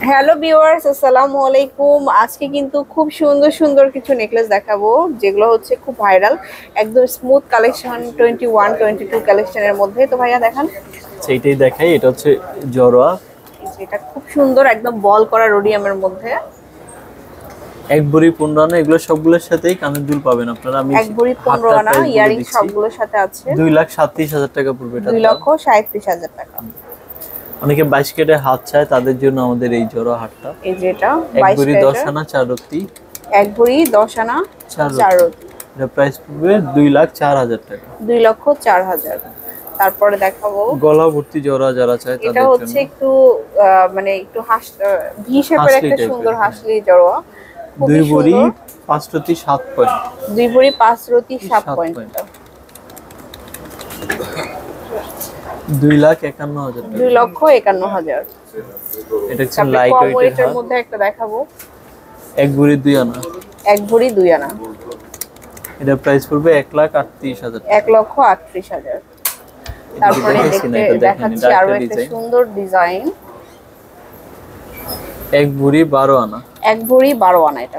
Hello viewers, আসসালামু আলাইকুম। আজকে কিন্তু খুব সুন্দর সুন্দর কিছু নেকলেস দেখাবো, যেগুলো হচ্ছে খুব ভাইরাল, একদম স্মুথ কালেকশন 21-22 কালেকশনের মধ্যে। তো ভাইয়া দেখান। সেইটাই দেখাই। এটা হচ্ছে জড়োয়া, এটা খুব সুন্দর, একদম বল করা রোডিয়ামের মধ্যে। এক ভরি 15 আনা। এগুলো সবগুলোর সাথেই কানের দুল পাবেন আপনারা। আমি এক ভরি 15 আনা ইয়ারিং সবগুলোর সাথে আছে। 2,37,000 টাকা পড়বে এটা। 2,37,000 টাকা। অনেকে 22 কেটে হাত চায়, তাদের জন্য আমাদের এই জড়োয়া হাতটা। এই যে এটা এক ভরি 10 আনা 4 রতি। এক ভরি 10 আনা 4 রতি। এটা প্রাইস পড়বে 2,04,000 টাকা। 2,04,000। তারপরে দেখাবো গলা ভর্তি জড়োয়া যারা চায় তাদের জন্য। এটা হচ্ছে একটু মানে একটু ভি শেপের একটা সুন্দর হাসলি জড়োয়া। 2 ভরি 5 রতি 7 পয়েন্ট। 2 ভরি 5 রতি 7 পয়েন্ট। 2,51,000 টাকা। 2,51,000। এটা হচ্ছে লাইট ওয়েটের মধ্যে একটা দেখাবো। এক ভরি 2 আনা। এক ভরি 2 আনা। এটা প্রাইস পড়বে 1,38,000 টাকা। 1,38,000। তারপরে দেখাচ্ছি আরো একটা সুন্দর ডিজাইন। এক ভরি 12 আনা। এক ভরি 12 আনা। এটা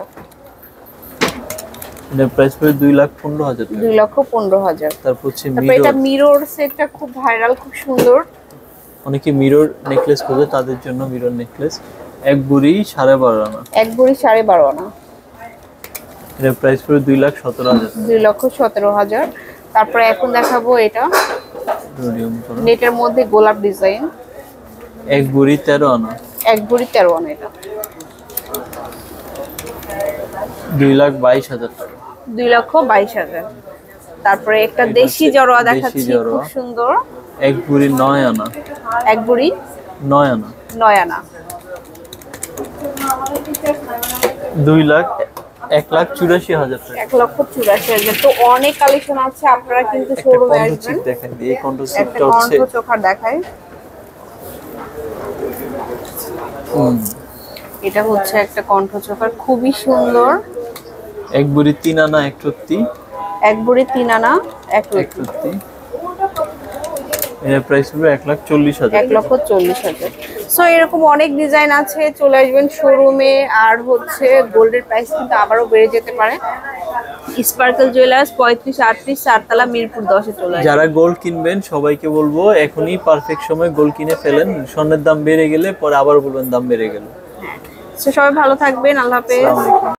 প্রাইস পড়বে 2,15,000 টাকা। 2,15,000। তারপর হচ্ছে এটা মিরর সেটটা খুব ভাইরাল, খুব সুন্দর। অনেকে মিরর নেকলেস খোঁজে, তাদের জন্য মিরর নেকলেস। এক ভরি 12.5 আনা। এক ভরি 12.5 আনা। এর প্রাইস পড়বে 2,17,000। 2,17,000। তারপরে এখন দেখাবো এটা নেটের মধ্যে গোলাপ ডিজাইন। এক ভরি 13 আনা। এক ভরি 13 আনা। এটা 2,22,000 টাকা। 2,22,000। তারপরে একটা দেশি জড়োয়া দেখাচ্ছি, খুব সুন্দর। এক ভরি 9 আনা। এক ভরি 9 আনা। 9 আনা। 1,84,000 টাকা। 1,84,000। তো অনেক কালেকশন আছে, আপনারা কিন্তু শোরুমে আসবেন। দেখেন, এই কন্ট্রাস্টটা হচ্ছে কণ্ঠচোখার দেখাই। এটা হচ্ছে একটা কণ্ঠচোখার, খুবই সুন্দর। এক ভরি 3 আনা 1 রতি। এক ভরি 3 আনা 1 রতি। এর প্রাইস হবে 1,40,000। 1,40,000। সো এরকম অনেক ডিজাইন আছে, চলে আসবেন শোরুমে। আর হচ্ছে গোল্ডের প্রাইস কিন্তু আবারও বেড়ে যেতে পারে। স্পার্কল জুয়েলার্স 35-38 চারতলা, মিরপুর 10 এ চলে আসবেন। যারা গোল্ড কিনবেন সবাইকে বলবো এখনই পারফেক্ট সময় গোল্ড কিনে ফেলেন। স্বর্ণের দাম বেড়ে গেলে পরে আবার বলবেন দাম বেড়ে গেল। সবাই ভালো থাকবেন, আল্লাহ হাফেজ।